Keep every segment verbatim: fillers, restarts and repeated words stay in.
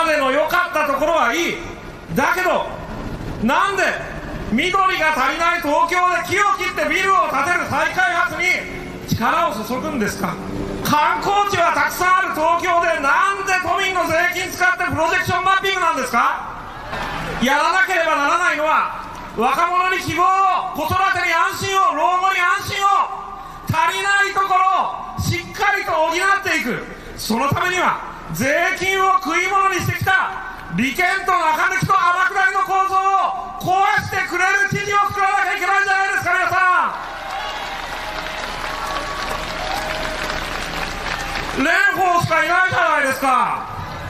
までの良かったところはいい。だけどなんで緑が足りない東京で木を切ってビルを建てる再開発に力を注ぐんですか。観光地はたくさんある東京でなんで都民の税金使ってプロジェクションマッピングなんですか。やらなければならないのは若者に希望を、子育てに安心を、老後に安心を、足りないところをしっかりと補っていく。そのためには税金を食い物にしてきた利権と中抜きと天下りの構造を壊してくれる知事を作らなきゃいけないんじゃないですか。皆さん、蓮舫しかいないじゃないですか。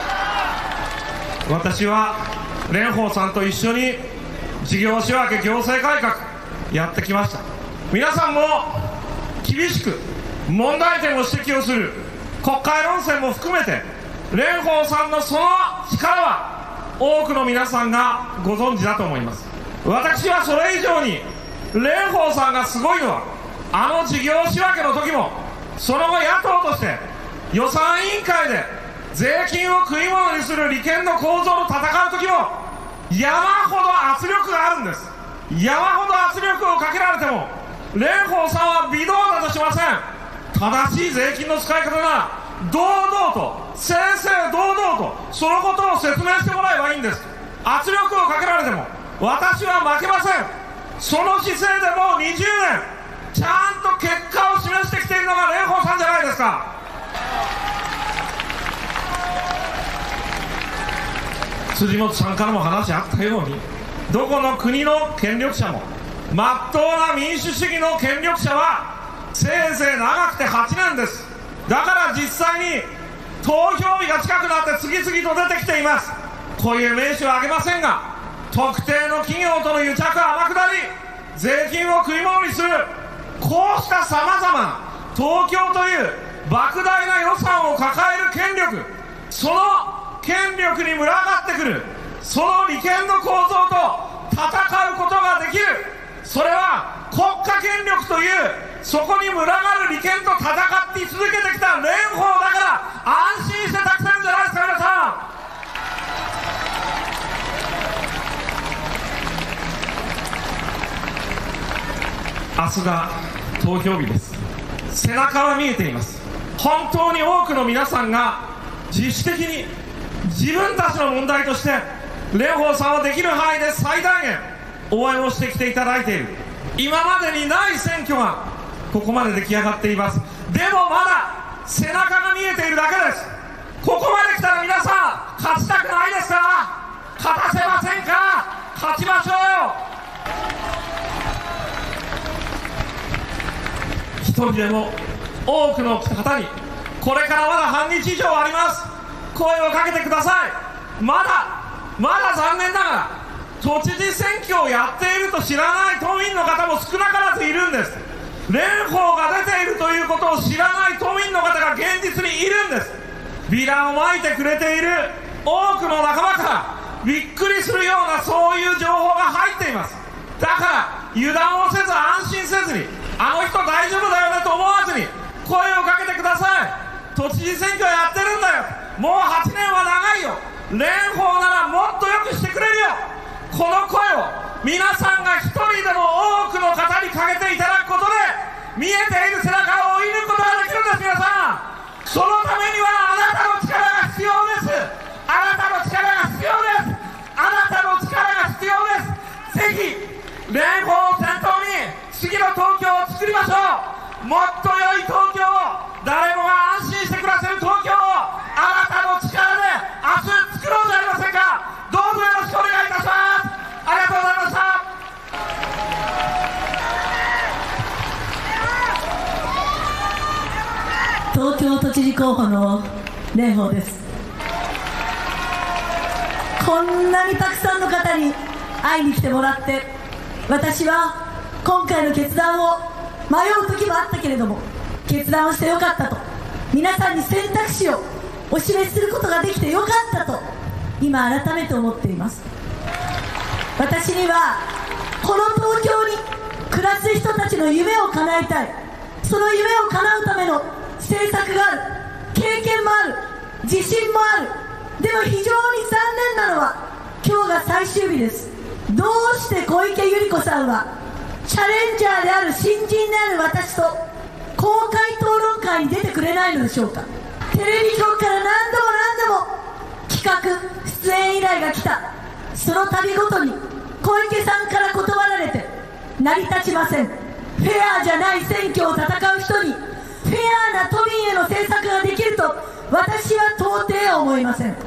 私は蓮舫さんと一緒に事業仕分け行政改革やってきました。皆さんも厳しく問題点を指摘をする国会論戦も含めて蓮舫さんのその力は多くの皆さんがご存知だと思います。私はそれ以上に蓮舫さんがすごいのは、あの事業仕分けの時もその後野党として予算委員会で税金を食い物にする利権の構造と戦う時も山ほど圧力があるんです。山ほど圧力をかけられても蓮舫さんは微動だとしません。正しい税金の使い方なら堂々と正々堂々とそのことを説明してもらえばいいんです。圧力をかけられても私は負けません。その姿勢でもうにじゅうねんちゃんと結果を示してきているのが蓮舫さんじゃないですか。辻元さんからも話あったように、どこの国の権力者もまっとうな民主主義の権力者はせいぜい長くてはちねんです。だから実際に投票日が近くなって次々と出てきています。こういう名詞は挙げませんが、特定の企業との癒着天下り、税金を食い物にする、こうしたさまざまな東京という莫大な予算を抱える権力、その権力に群がってくるその利権の構造と戦うことができる。それは国家権力というそこに群がる利権と戦って続けてきた蓮舫だから安心して託せるんじゃないですか。皆さん、明日が投票日です。背中は見えています。本当に多くの皆さんが自主的に自分たちの問題として蓮舫さんはできる範囲で最大限応援をしてきていただいている。今までにない選挙がここまで出来上がっています。でもまだ背中が見えているだけです。ここまで来たら皆さん勝ちたくないですか。勝たせませんか。勝ちましょう。一人でも多くの方にこれからまだ半日以上あります。声をかけてください。まだまだ残念ながら都知事選挙をやっていると知らない都民の方も少なからずいるんです。蓮舫が出ているということを知らない都民の方が現実にいるんです。ビラをまいてくれている多くの仲間からびっくりするようなそういう情報が入っています。だから油断をせず安心せずに、あの人大丈夫だよねと思わずに声をかけてください。都知事選挙やってるんだよ。もうはちねんは長いよ。蓮舫ならもっとよくしてくれるよ。この声を皆さんが一人でも多くの方にかけていただくことで見えている背中を追い抜くことができるんです。皆さん、そのためにはあなたの力が必要です。あなたの力が必要です。あなたの力が必要です。ぜひ蓮舫を先頭に次の東京を作りましょう。もっと良い東京を、誰もが安心して暮らせる東京をあなたの力で明日作ろうじゃありませんか。どうぞよろしくお願いいたします。ありがとうございました。 東京都知事候補の蓮舫です。こんなにたくさんの方に会いに来てもらって、私は今回の決断を迷う時もあったけれども決断をしてよかったと、皆さんに選択肢をお示しすることができてよかったと今改めて思っています。私にはこの東京に暮らす人たちの夢を叶えたい、その夢を叶うための政策がある、経験もある、自信もある、 でも非常に残念なのは今日が最終日です。どうして小池百合子さんはチャレンジャーである新人である私と公開討論会に出てくれないのでしょうか。テレビ局から何度も何度も企画出演依頼が来た。その度ごとに小池さんから断られて成り立ちません。フェアじゃない選挙を戦う人にフェアな都民への政策ができると私は到底思いません。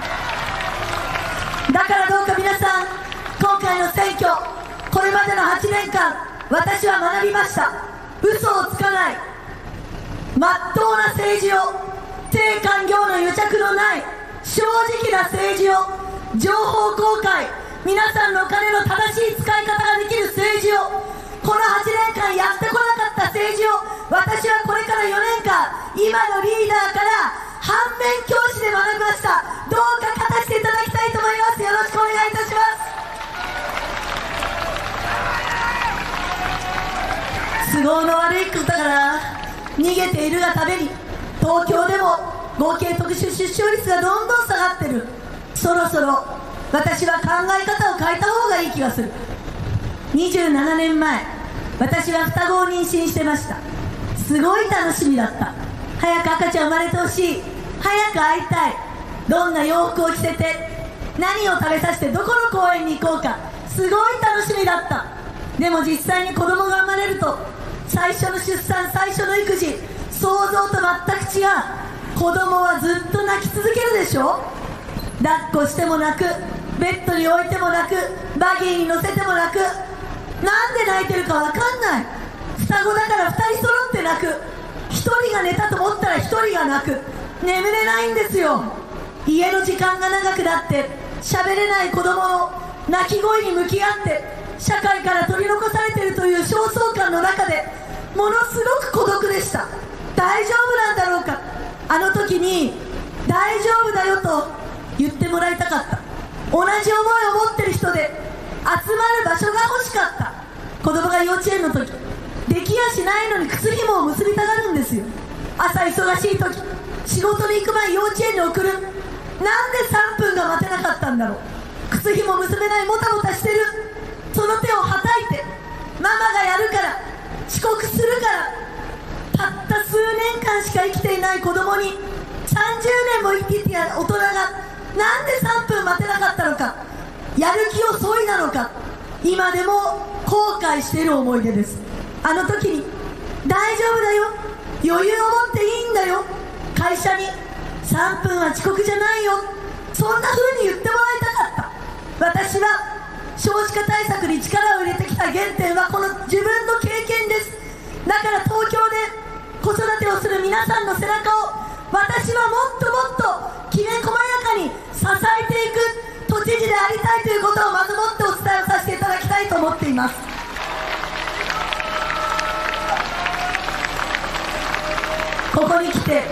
だからどうか皆さん、今回の選挙、これまでのはちねんかん私は学びました。嘘をつかない、まっとうな政治を、定官業の癒着のない正直な政治を、情報公開、皆さんのお金の正しい使い方ができる政治を、このはちねんかんやってこなかった政治を、私はこれからよねんかん今のリーダーから反面教師で学びました。どうか勝たせていただきたいと思います。よろしくお願いいたします。都合の悪いことから逃げているがために東京でも合計特殊出生率がどんどん下がってる。そろそろ私は考え方を変えた方がいい気がする。にじゅうななねんまえ、私は双子を妊娠してました。すごい楽しみだった。早く赤ちゃん生まれてほしい、早く会いたい、どんな洋服を着せて何を食べさせてどこの公園に行こうか、すごい楽しみだった。でも実際に子供が生まれると、最初の出産、最初の育児、想像と全く違う。子供はずっと泣き続けるでしょ。抱っこしても泣く、ベッドに置いても泣く、バギーに乗せても泣く。なんで泣いてるかわかんない。双子だからふたり揃って泣く。ひとりが寝たと思ったらひとりが泣く。眠れないんですよ。家の時間が長くなって喋れない子供の泣き声に向き合って社会から取り残されているという焦燥感の中でものすごく孤独でした。大丈夫なんだろうか。あの時に大丈夫だよと言ってもらいたかった。同じ思いを持ってる人で集まる場所が欲しかった。子供が幼稚園の時、できやしないのに靴紐を結びたがるんですよ。朝忙しい時、仕事に行く前幼稚園に送る。なんでさんぷんが待てなかったんだろう。靴紐結べない、もたもたしてる。その手をはたいて、ママがやるから遅刻するから、たった数年間しか生きていない子供にさんじゅうねんも生きていた大人がなんでさんぷん待てなかったのか、やる気を削いだのか、今でも後悔している思い出です。あの時に大丈夫だよ、余裕を持っていいんだよ、会社にさんぷんは遅刻じゃないよ、そんな風に言ってもらいたかった。私は少子化対策に力を入れてきた原点はこの自分の経験です。だから東京で子育てをする皆さんの背中を私はもっともっときめ細やかに支えていく都知事でありたいということをまずもってお伝えをさせていただきたいと思っています。ここに来て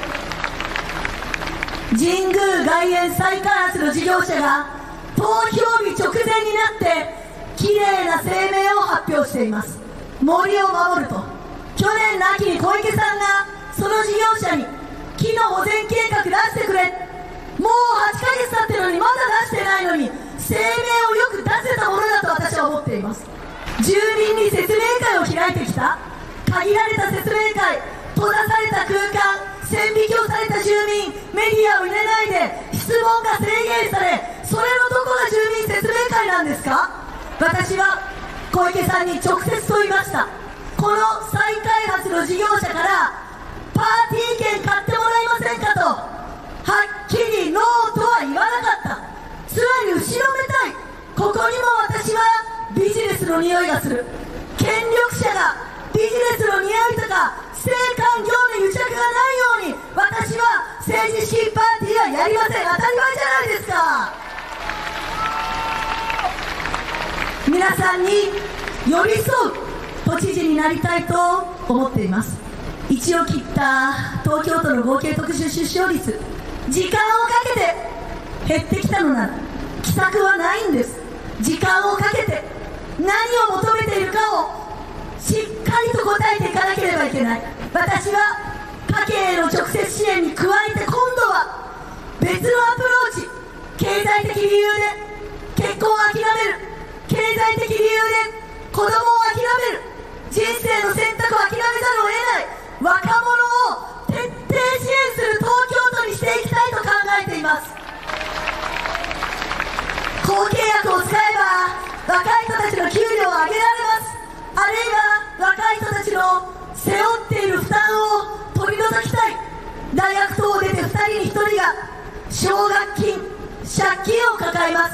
神宮外苑再開発の事業者が投票日直前になってきれいな声明を発表しています。森を守ると。去年の秋に小池さんがその事業者に木の保全計画出してくれ、もうはちかげつ経ってるのにまだ出してないのに声明をよく出せたものだと私は思っています。住民に説明会を開いてきた。限られた説明会、閉ざされた空間、線引きをされた住民、メディアを入れないで質問が制限され、それのどこが住民説明会なんですか。私は小池さんに直接問いました。この再開発の事業者からパーティー券買ってもらえませんかと、はっきりノーとは言わなかった。つまり後ろめたい。ここにも私はビジネスの匂いがする。権力者がビジネスの匂いとか政官業の癒着がないように私は政治資金パーティーはやりません。当たり前じゃないですか。皆さんに寄り添う都知事になりたいと思っています。一を切った東京都の合計特殊出生率、時間をかけて減ってきたのなら奇策はないんです。時間をかけて何を求めているかをしっかりと答えていかなければいけない。私は家計への直接支援に加えて今度は別のアプローチ、経済的理由で結婚を諦める、経済的理由で子供を諦める、人生の選択を諦めざるを得ない若者を徹底支援する東京都にしていきたいと考えています。公契約を使えば若い人たちの給料を上げられます。あるいは若い人たちの背負っている負担を取り除きたい。大学等を出てふたりにひとりが奨学金、借金を抱えます。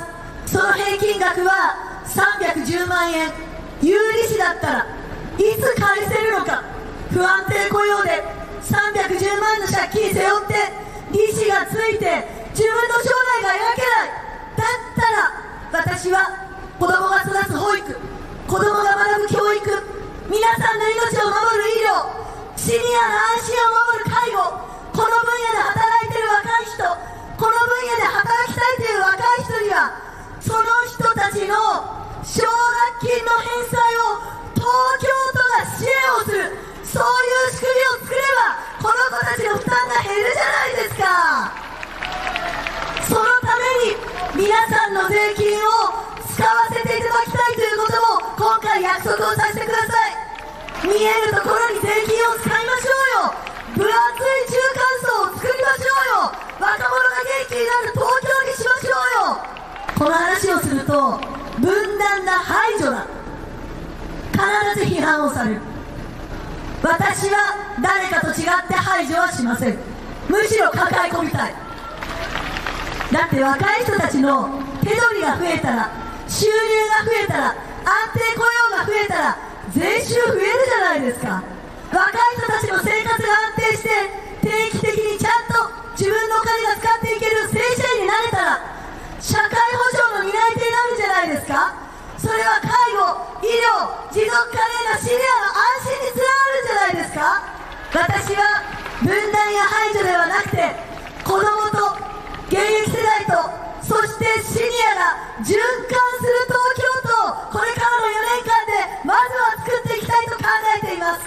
その平均額はさんびゃくじゅうまんえん、有利子だったらいつ返せるのか。不安定雇用でさんびゃくじゅうまんの借金背負って利子がついて自分の将来が描けない。だったら私は子供が育つ保育、子供が学ぶ教育、皆さんの命を守る医療、シニアの安心を守る介護、この分野で働いている若い人、この分野で働きたいという若い人にはその人たちの奨学金の返済を東京都が支援をする、そういう仕組みを作ればこの子たちの負担が減るじゃないですか。そのために皆さんの税金を使わせていただきたいということも今回約束をさせてください。見えるところに税金を使いましょうよ。分厚い中間層を作りましょうよ。若者が元気になる東京にしましょうよ。この話をすると分断だ、排除だ、必ず批判をされる。私は誰かと違って排除はしません。むしろ抱え込みたい。だって若い人たちの手取りが増えたら、収入が増えたら、安定雇用が増えたら税収増えるじゃないですか。若い人たちの生活が安定して定期的にちゃんと自分のお金が使っていける正社員になれたら社会保障の担い手になるじゃないですか。それは介護、医療、持続可能なシニアの安心につながるじゃないですか。私は分断や排除ではなくて、子供と現役世代とそしてシニアが循環する東京都をこれからのよねんかんでまずは作っていきたいと考えています。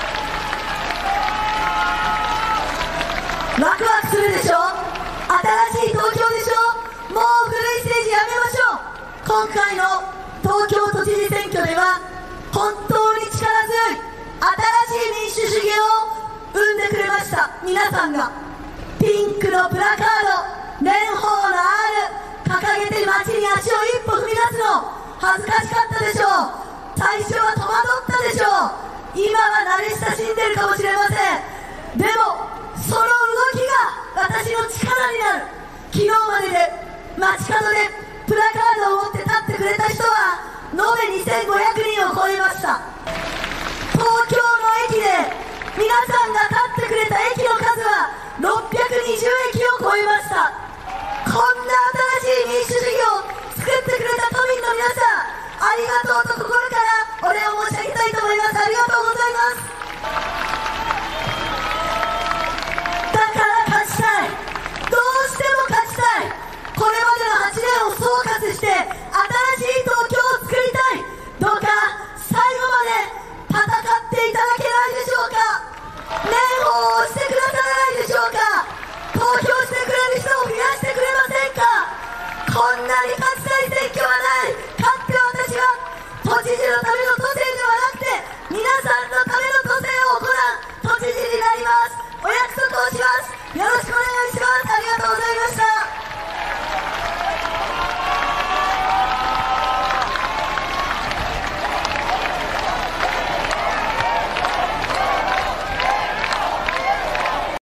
ワクワクするでしょ。新しい東京でしょ。もう古い政治やめましょう。今回の東京都知事選挙では本当に力強い新しい民主主義を生んでくれました。皆さんがピンクのプラカード、蓮舫の アール 掲げて街に足を一歩踏み出すの恥ずかしかったでしょう。最初は戸惑ったでしょう。今は慣れ親しんでるかもしれません。でもその動きが私の力になる。昨日までで街角でプラカードを持って立ってくれた人は延べにせんごひゃくにんを超えました。東京の駅で皆さんが立ってくれた駅の数はろっぴゃくにじゅうえきを超えました。こんな新しい民主主義を作ってくれた都民の皆さん、ありがとうと心からお礼を申し上げたいと思います。ありがとうございます。だから勝ちたい。どうしても勝ちたい。これまでのはちねんを総括して新しい東京を作りたい。どうか最後まで戦っていただけないでしょうか。蓮舫を押してくださらないでしょうか。投票してくれる人を増やしてくれませんか。こんなに勝ちたい選挙はない。勝って私は都知事のための都政ではなくて皆さんのための都政を行う都知事になります。